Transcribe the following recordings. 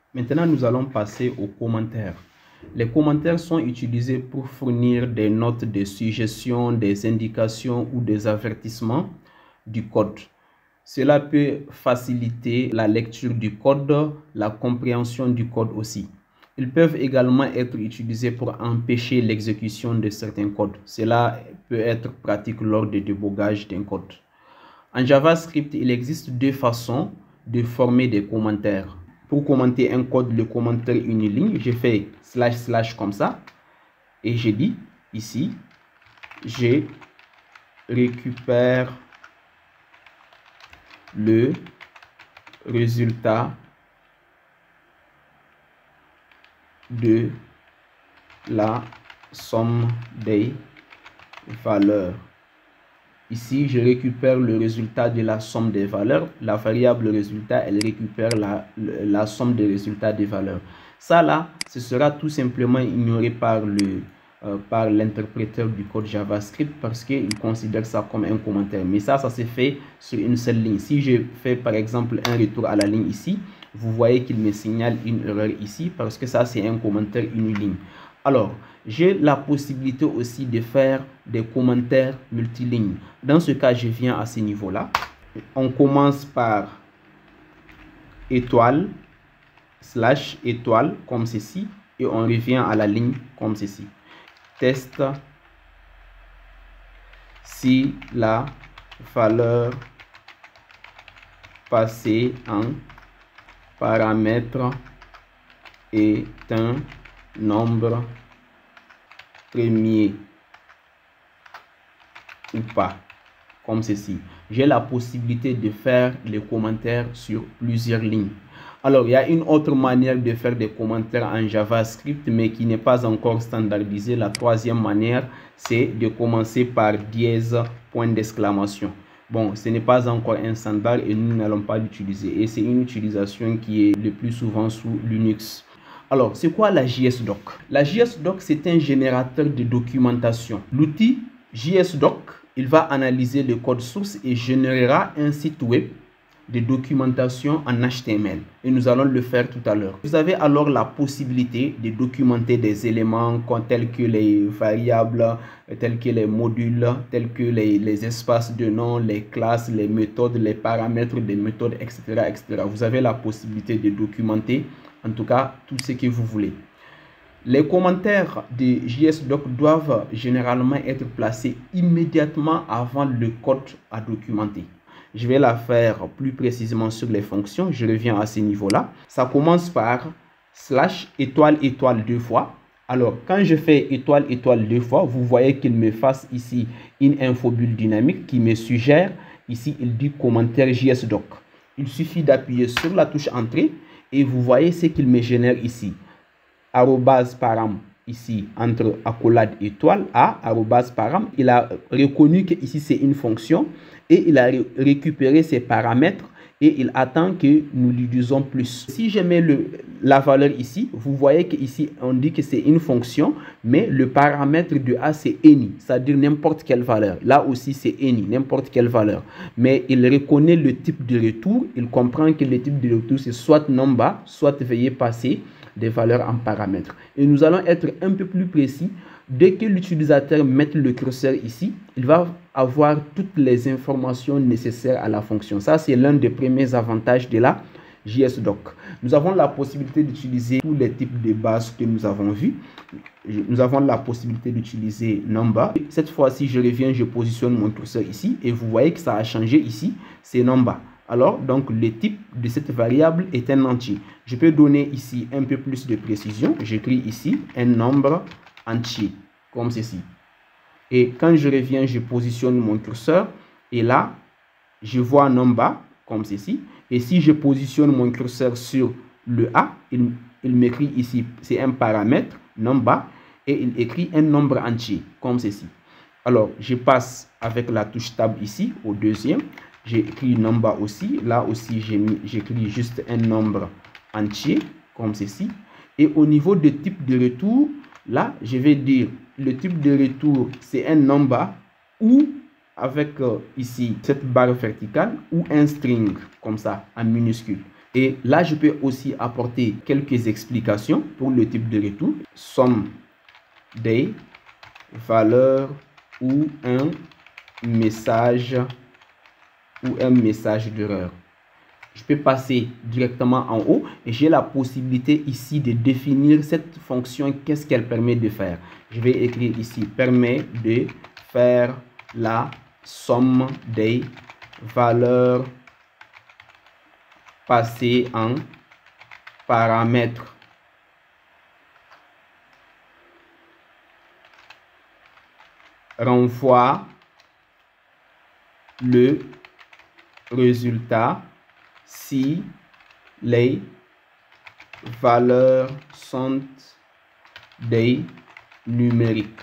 Maintenant, nous allons passer aux commentaires. Les commentaires sont utilisés pour fournir des notes, des suggestions, des indications ou des avertissements du code. Cela peut faciliter la lecture du code, la compréhension du code aussi. Ils peuvent également être utilisés pour empêcher l'exécution de certains codes. Cela peut être pratique lors du débogage d'un code. En JavaScript, il existe deux façons de former des commentaires. Pour commenter un code, le commentaire uniligne, je fais // comme ça. Et je dis ici, je récupère le résultat de la somme des valeurs. Ici, je récupère le résultat de la somme des valeurs. La variable résultat, elle récupère la somme des résultats des valeurs. Ça là, ce sera tout simplement ignoré par l'interpréteur du code JavaScript parce qu'il considère ça comme un commentaire. Mais ça se fait sur une seule ligne. Si je fais par exemple un retour à la ligne ici, vous voyez qu'il me signale une erreur ici parce que ça c'est un commentaire uniligne. Alors, j'ai la possibilité aussi de faire des commentaires multilignes. Dans ce cas, je viens à ce niveau-là. On commence par étoile, / étoile, comme ceci. Et on revient à la ligne comme ceci. Test si la valeur passée en paramètre est un nombre premier ou pas, comme ceci. J'ai la possibilité de faire les commentaires sur plusieurs lignes. Alors, il y a une autre manière de faire des commentaires en JavaScript, mais qui n'est pas encore standardisée. La troisième manière, c'est de commencer par dièse, point d'exclamation. Bon, ce n'est pas encore un standard et nous n'allons pas l'utiliser. Et c'est une utilisation qui est le plus souvent sous Linux. Alors, c'est quoi la JSDoc? La JSDoc, c'est un générateur de documentation. L'outil JSDoc, il va analyser le code source et générera un site web de documentation en HTML. Et nous allons le faire tout à l'heure. Vous avez alors la possibilité de documenter des éléments tels que les variables, tels que les modules, tels que les espaces de nom, les classes, les méthodes, les paramètres des méthodes, etc., etc. Vous avez la possibilité de documenter en tout cas tout ce que vous voulez. Les commentaires de JSDoc doivent généralement être placés immédiatement avant le code à documenter. Je vais la faire plus précisément sur les fonctions. Je reviens à ce niveau-là. Ça commence par / étoile étoile deux fois. Alors, quand je fais étoile étoile deux fois, vous voyez qu'il me fasse ici une infobulle dynamique qui me suggère. Ici, il dit commentaire JSDoc. Il suffit d'appuyer sur la touche entrée et vous voyez ce qu'il me génère ici. Arrobase param ici entre accolade étoile à arrobase param. Il a reconnu que ici c'est une fonction et il a récupéré ses paramètres et il attend que nous lui disions plus. Si je mets la valeur ici, vous voyez qu'ici on dit que c'est une fonction, mais le paramètre de A c'est any, c'est-à-dire n'importe quelle valeur. Là aussi c'est any, n'importe quelle valeur. Mais il reconnaît le type de retour, il comprend que le type de retour c'est soit number, soit veuillez passer des valeurs en paramètres. Et nous allons être un peu plus précis. Dès que l'utilisateur met le curseur ici, il va avoir toutes les informations nécessaires à la fonction. Ça, c'est l'un des premiers avantages de la JSDoc. Nous avons la possibilité d'utiliser tous les types de bases que nous avons vus. Nous avons la possibilité d'utiliser number. Cette fois-ci, je reviens, je positionne mon curseur ici et vous voyez que ça a changé ici, c'est number. Alors, donc, le type de cette variable est un entier. Je peux donner ici un peu plus de précision. J'écris ici un nombre entier, comme ceci. Et quand je reviens, je positionne mon curseur. Et là, je vois number, comme ceci. Et si je positionne mon curseur sur le A, il m'écrit ici, c'est un paramètre, number, et il écrit un nombre entier, comme ceci. Alors, je passe avec la touche Tab ici, au deuxième. J'ai écrit number aussi. Là aussi, j'écris juste un nombre entier, comme ceci. Et au niveau de type de retour, là, je vais dire le type de retour, c'est un number ou avec ici cette barre verticale ou un string, comme ça, en minuscule. Et là, je peux aussi apporter quelques explications pour le type de retour. Somme des valeurs ou un message d'erreur. Je peux passer directement en haut et j'ai la possibilité ici de définir cette fonction, qu'est-ce qu'elle permet de faire. Je vais écrire ici, permet de faire la somme des valeurs passées en paramètres. Renvoie le résultat si les valeurs sont des numériques.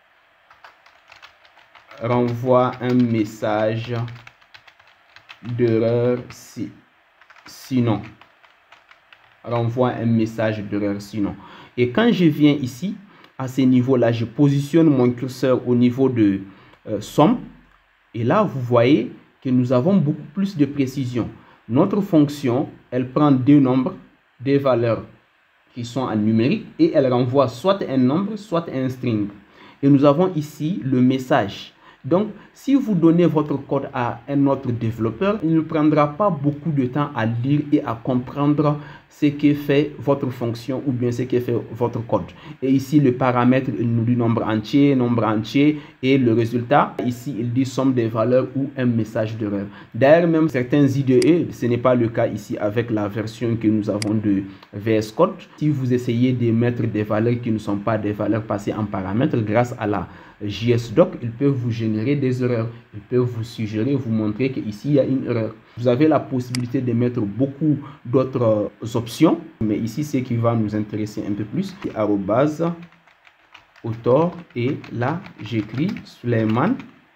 Renvoie un message d'erreur sinon. Renvoie un message d'erreur sinon. Et quand je viens ici, à ce niveau-là, je positionne mon curseur au niveau de somme. Et là, vous voyez que nous avons beaucoup plus de précision. Notre fonction, elle prend deux nombres, des valeurs qui sont en numérique et elle renvoie soit un nombre, soit un string. Et nous avons ici le message. Donc, si vous donnez votre code à un autre développeur, il ne prendra pas beaucoup de temps à lire et à comprendre ce que fait votre fonction ou bien ce que fait votre code. Et ici, le paramètre, il nous dit nombre entier, et le résultat, ici, il dit somme des valeurs ou un message d'erreur. D'ailleurs, même certains IDE, ce n'est pas le cas ici avec la version que nous avons de VS Code. Si vous essayez de mettre des valeurs qui ne sont pas des valeurs passées en paramètres, grâce à la JSDoc, ils peuvent vous générer des erreurs. Ils peuvent vous suggérer, vous montrer qu'ici, il y a une erreur. Vous avez la possibilité de mettre beaucoup d'autres options. Mais ici, ce qui va nous intéresser un peu plus, c'est arrobase, auteur. Et là, j'écris Suleiman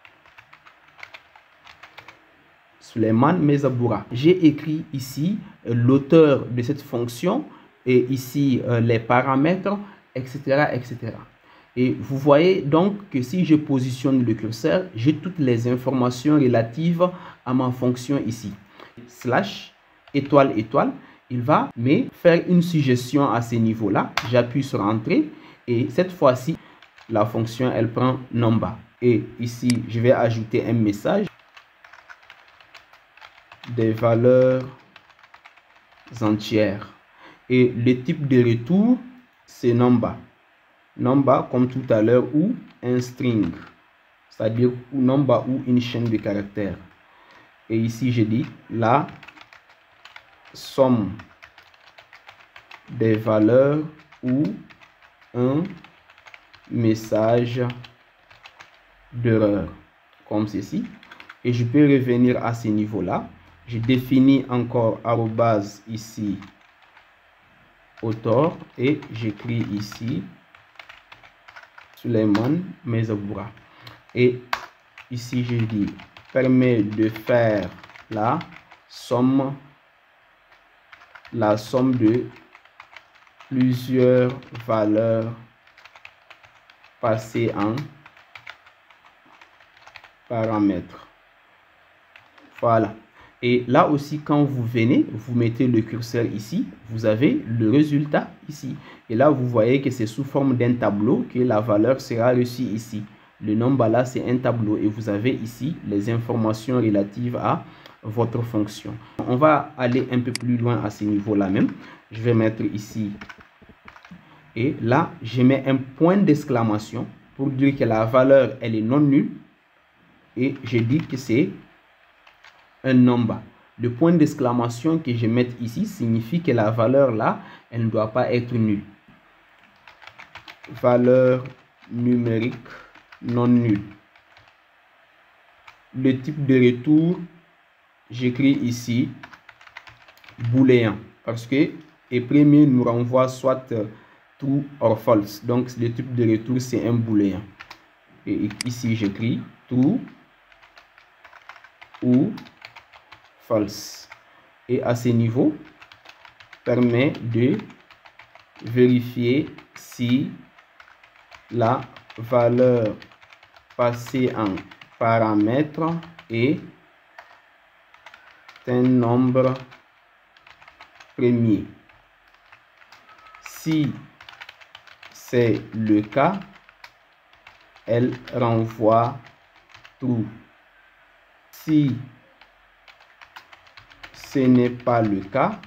Mezaboura. J'ai écrit ici l'auteur de cette fonction et ici les paramètres, etc., etc. Et vous voyez donc que si je positionne le curseur, j'ai toutes les informations relatives à ma fonction ici. Slash, étoile, étoile, il va me faire une suggestion à ce niveau-là. J'appuie sur Entrée et cette fois-ci, la fonction, elle prend number. Et ici, je vais ajouter un message. Des valeurs entières. Et le type de retour, c'est number. Number comme tout à l'heure ou un string, c'est-à-dire number ou une chaîne de caractères. Et ici, je dis la somme des valeurs ou un message d'erreur, comme ceci. Et je peux revenir à ce niveau-là. Je définis encore arrobase ici, auteur, et j'écris ici Suleiman Mezaboura. Et ici, je dis permet de faire la somme de plusieurs valeurs passées en paramètres. Voilà. Et là aussi, quand vous venez, vous mettez le curseur ici, vous avez le résultat ici. Et là, vous voyez que c'est sous forme d'un tableau que la valeur sera reçue ici. Le nombre là, c'est un tableau et vous avez ici les informations relatives à votre fonction. On va aller un peu plus loin à ce niveau-là même. Je vais mettre ici et là, je mets un point d'exclamation pour dire que la valeur, elle est non nulle. Et je dis que c'est un nombre. Le point d'exclamation que je mets ici signifie que la valeur là, elle ne doit pas être nulle. Valeur numérique non nulle. Le type de retour, j'écris ici booléen parce que et premier nous renvoie soit true or false. Donc le type de retour c'est un booléen. Et ici j'écris true ou false. Et à ce niveau, permet de vérifier si la valeur passée en paramètre est un nombre premier. Si c'est le cas, elle renvoie true. Si ce n'est pas le cas,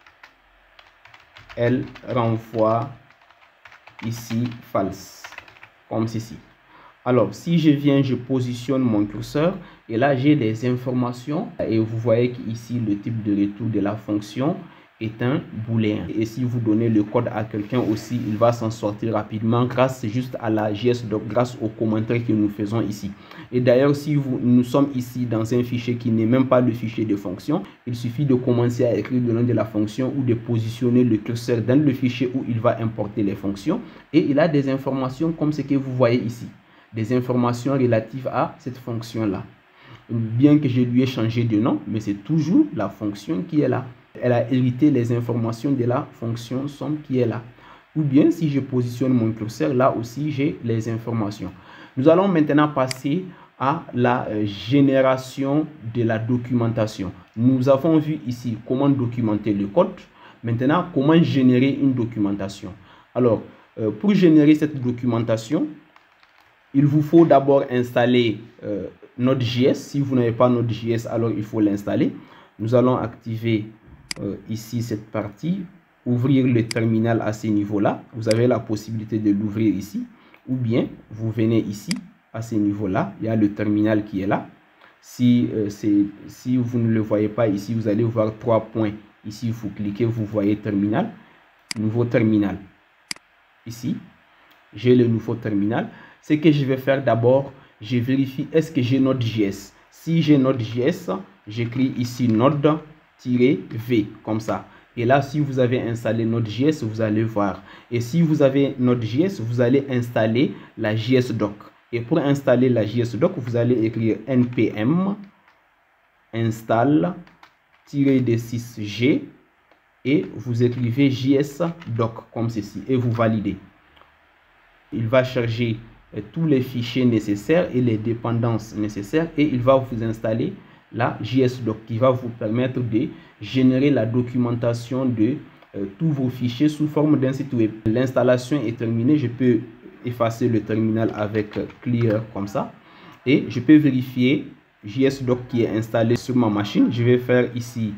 elle renvoie ici false, comme ceci. Alors, si je viens, je positionne mon curseur et là, j'ai des informations et vous voyez qu'ici, le type de retour de la fonction est un booléen. Et si vous donnez le code à quelqu'un aussi, il va s'en sortir rapidement grâce juste à la JSDoc, grâce aux commentaires que nous faisons ici. Et d'ailleurs, si nous sommes ici dans un fichier qui n'est même pas le fichier de fonction, il suffit de commencer à écrire le nom de la fonction ou de positionner le curseur dans le fichier où il va importer les fonctions. Et il a des informations comme ce que vous voyez ici. Des informations relatives à cette fonction-là. Bien que je lui ai changé de nom, mais c'est toujours la fonction qui est là. Elle a hérité les informations de la fonction somme qui est là. Ou bien, si je positionne mon curseur, là aussi, j'ai les informations. Nous allons maintenant passer à la génération de la documentation. Nous avons vu ici comment documenter le code. Maintenant, comment générer une documentation. Alors, pour générer cette documentation, il vous faut d'abord installer Node.js. Si vous n'avez pas Node.js, alors il faut l'installer. Nous allons activer ici cette partie, ouvrir le terminal à ce niveau-là. Vous avez la possibilité de l'ouvrir ici. Ou bien, vous venez ici, à ce niveau-là. Il y a le terminal qui est là. Si vous ne le voyez pas ici, vous allez voir 3 points. Ici, vous cliquez, vous voyez terminal. Nouveau terminal. Ici, j'ai le nouveau terminal. Ce que je vais faire d'abord, je vérifie est-ce que j'ai Node.js. Si j'ai Node.js, j'écris ici Node-V comme ça. Et là, si vous avez installé Node.js, vous allez voir. Et si vous avez Node.js, vous allez installer la JSDoc. Et pour installer la JSDoc, vous allez écrire npm install-d6g et vous écrivez JSDoc comme ceci et vous validez. Il va charger tous les fichiers nécessaires et les dépendances nécessaires et il va vous installer la JSDoc qui va vous permettre de générer la documentation de tous vos fichiers sous forme d'un site web. L'installation est terminée, je peux effacer le terminal avec clear comme ça et je peux vérifier JSDoc qui est installé sur ma machine. Je vais faire ici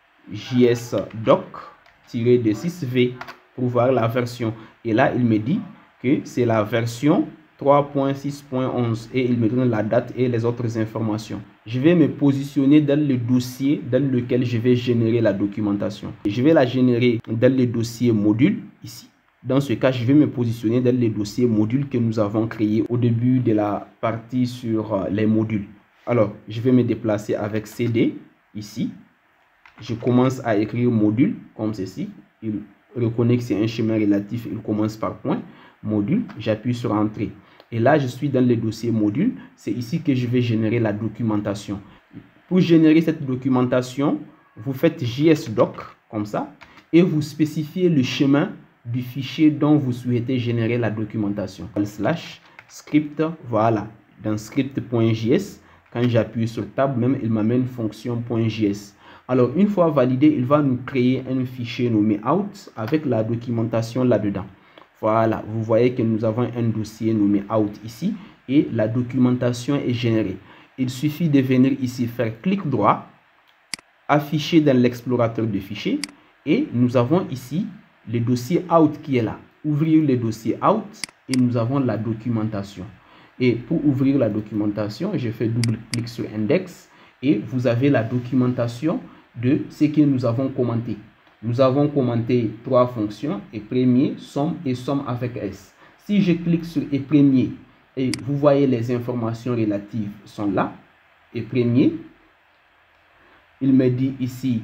JSDoc-d6v pour voir la version et là il me dit que c'est la version 3.6.11 et il me donne la date et les autres informations. Je vais me positionner dans le dossier dans lequel je vais générer la documentation. Je vais la générer dans le dossier module ici. Dans ce cas, je vais me positionner dans le dossier module que nous avons créé au début de la partie sur les modules. Alors, je vais me déplacer avec CD ici. Je commence à écrire module comme ceci. Il reconnaît que c'est un schéma relatif. Il commence par point. Module, j'appuie sur entrée. Et là, je suis dans le dossier module. C'est ici que je vais générer la documentation. Pour générer cette documentation, vous faites JSDoc comme ça et vous spécifiez le chemin du fichier dont vous souhaitez générer la documentation. /script, voilà. Dans script.js, quand j'appuie sur tab, même il m'amène fonction.js. Alors, une fois validé, il va nous créer un fichier nommé out avec la documentation là-dedans. Voilà, vous voyez que nous avons un dossier nommé out ici et la documentation est générée. Il suffit de venir ici faire clic droit, afficher dans l'explorateur de fichiers et nous avons ici le dossier out qui est là. Ouvrir le dossier out et nous avons la documentation. Et pour ouvrir la documentation, je fais double clic sur index et vous avez la documentation de ce que nous avons commenté. Nous avons commenté 3 fonctions, et premier, somme et somme avec S. Si je clique sur et premier, et vous voyez les informations relatives sont là, et premier, il me dit ici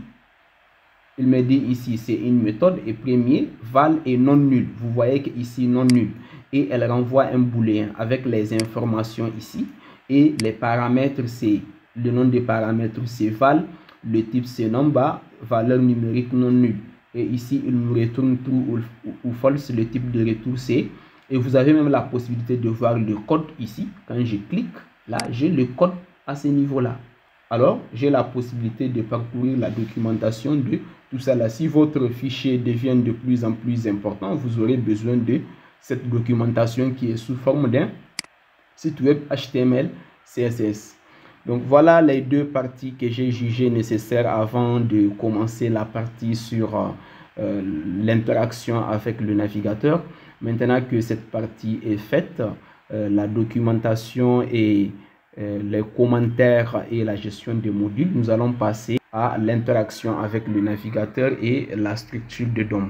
c'est une méthode, et premier, val et non nul. Vous voyez que ici non nul. Et elle renvoie un booléen avec les informations ici, et les paramètres, c'est le nom des paramètres, c'est val. Le type c'est number, valeur numérique non nulle. Et ici, il nous retourne true ou false. Le type de retour c'est. Et vous avez même la possibilité de voir le code ici. Quand je clique, là, j'ai le code à ce niveau-là. alors j'ai la possibilité de parcourir la documentation de tout ça là. Si votre fichier devient de plus en plus important, vous aurez besoin de cette documentation qui est sous forme d'un site web HTML, CSS. Donc voilà les deux parties que j'ai jugées nécessaires avant de commencer la partie sur l'interaction avec le navigateur. Maintenant que cette partie est faite, la documentation et les commentaires et la gestion des modules, nous allons passer à l'interaction avec le navigateur et la structure de DOM.